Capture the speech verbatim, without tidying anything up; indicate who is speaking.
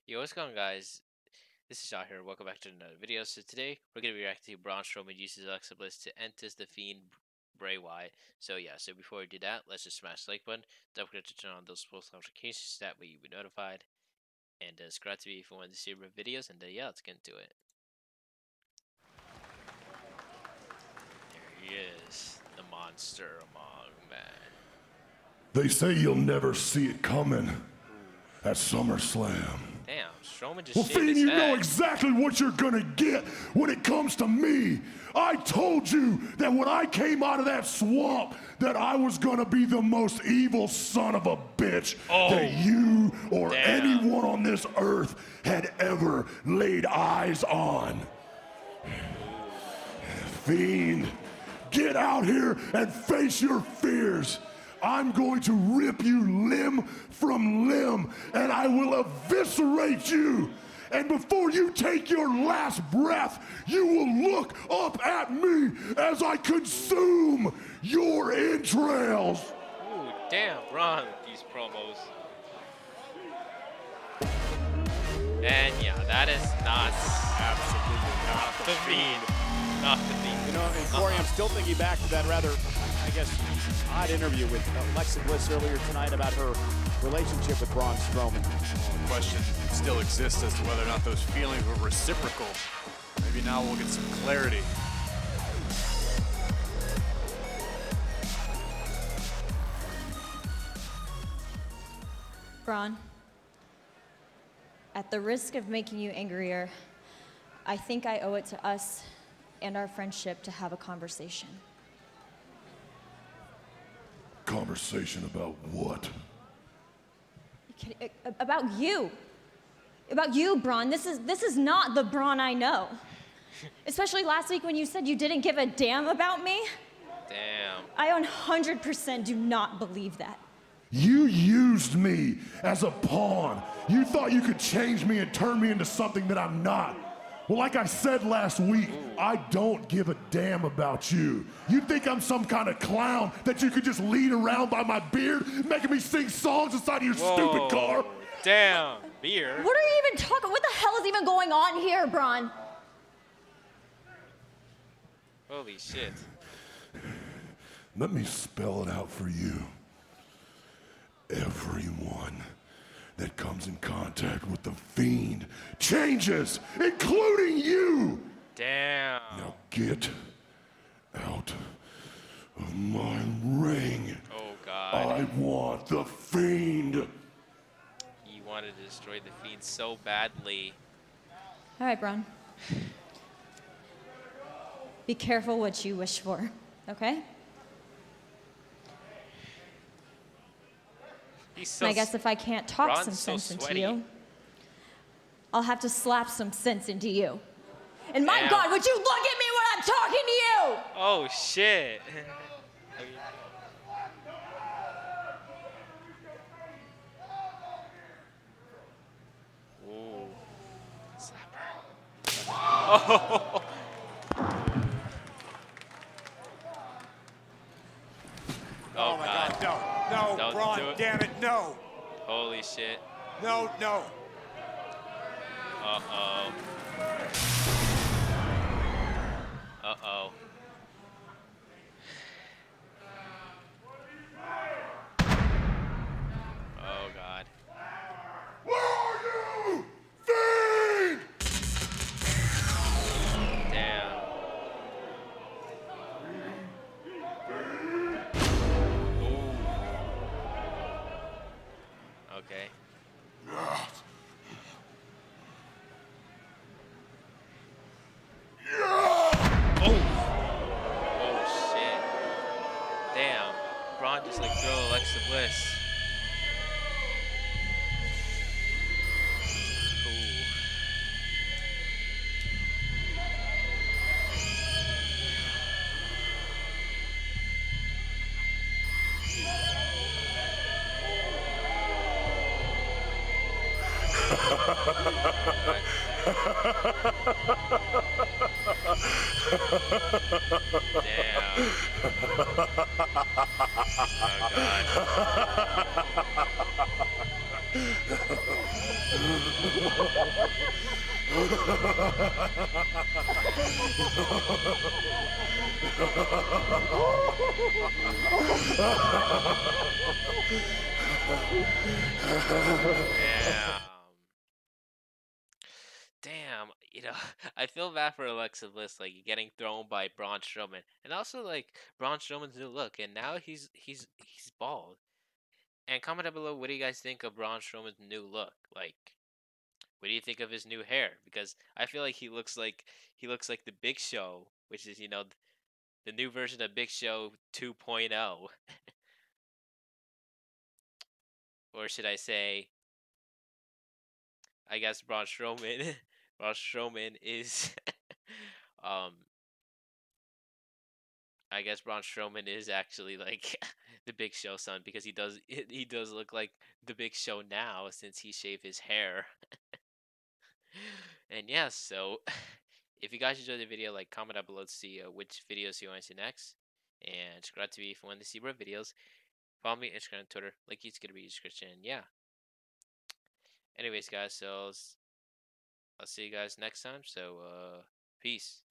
Speaker 1: Yo, what's going on, guys? This is Shah here. Welcome back to another video. So today we're gonna be reacting to Braun Strowman uses Alexa Bliss to enter the Fiend Bray Wyatt. So yeah, so before we do that, let's just smash the like button. Don't forget to turn on those post notifications. That way you'll be notified. And uh, subscribe to me if you want to see more videos. And uh, yeah, let's get into it. There he is, the monster among men.
Speaker 2: They say you'll never see it coming at SummerSlam.
Speaker 1: Damn, Strowman just
Speaker 2: Well,
Speaker 1: shaved
Speaker 2: Fiend,
Speaker 1: his
Speaker 2: you
Speaker 1: head.
Speaker 2: know exactly what you're gonna get when it comes to me. I told you that when I came out of that swamp that I was gonna be the most evil son of a bitch
Speaker 1: Oh,
Speaker 2: that you or
Speaker 1: damn.
Speaker 2: anyone on this earth had ever laid eyes on. Fiend, get out here and face your fears. I'm going to rip you limb from limb, and I will eviscerate you. And before you take your last breath, you will look up at me as I consume your entrails.
Speaker 1: Ooh, damn, Braun with these promos. And yeah, that is not
Speaker 3: Absolutely not
Speaker 1: the Fiend. Not the Fiend.
Speaker 3: You know, I mean, Corey, I'm still thinking back to that rather, I guess, odd interview with Alexa Bliss earlier tonight about her relationship with Braun Strowman.
Speaker 4: Well, the question still exists as to whether or not those feelings were reciprocal. Maybe now we'll get some clarity.
Speaker 5: Braun, at the risk of making you angrier, I think I owe it to us and our friendship to have a conversation.
Speaker 2: Conversation about what?
Speaker 5: You kidding? A- About you. About you, Braun. This is, this is not the Braun I know. Especially last week when you said you didn't give a damn about me.
Speaker 1: Damn.
Speaker 5: I one hundred percent do not believe that.
Speaker 2: You used me as a pawn. You thought you could change me and turn me into something that I'm not. Well, like I said last week, I don't give a damn about you. You think I'm some kind of clown that you could just lead around by my beard, making me sing songs inside of your stupid car?
Speaker 1: Damn, beer.
Speaker 5: What are you even talking? What the hell is even going on here, Braun?
Speaker 1: Holy shit.
Speaker 2: Let me spell it out for you. Everyone that comes in contact with the Fiend changes, including you.
Speaker 1: Damn.
Speaker 2: Now get out of my ring.
Speaker 1: Oh god.
Speaker 2: I want the Fiend.
Speaker 1: He wanted to destroy the Fiend so badly.
Speaker 5: All right, Braun. Be careful what you wish for, okay?
Speaker 1: He's so
Speaker 5: I guess if I can't talk
Speaker 1: Braun's
Speaker 5: some
Speaker 1: so
Speaker 5: sense into
Speaker 1: sweaty.
Speaker 5: you, I'll have to slap some sense into you. And my
Speaker 1: Damn.
Speaker 5: God, would you look at me when I'm talking to you?
Speaker 1: Oh shit. Ooh. Slapper. Oh.
Speaker 3: Oh, my God, no, no,
Speaker 1: Don't
Speaker 3: Braun,
Speaker 1: do it.
Speaker 3: damn it, no,
Speaker 1: Holy shit.
Speaker 3: no, no.
Speaker 1: Uh-oh. Uh-oh. Oh, God.
Speaker 2: Where are you, Fiend?
Speaker 1: Damn. Ooh. Okay. Oh shit. Damn. Braun just like throw Alexa Bliss. Ooh. Damn. Oh god. Damn. Damn, you know, I feel bad for Alexa Bliss, like getting thrown by Braun Strowman, and also like Braun Strowman's new look, and now he's he's he's bald. And comment down below, what do you guys think of Braun Strowman's new look? Like, what do you think of his new hair? Because I feel like he looks like he looks like the Big Show, which is, you know, the new version of Big Show two point oh. Or should I say, I guess Braun Strowman, Braun Strowman is, um, I guess Braun Strowman is actually like the Big Show son, because he does he does look like the Big Show now since he shaved his hair. And yeah, so if you guys enjoyed the video, like, comment down below to see uh, which videos you want to see next, and subscribe to me if you want to see more videos. Follow me on Instagram and Twitter. Link is gonna be in the description. Yeah. Anyways, guys, so I'll, I'll see you guys next time. So, uh, peace.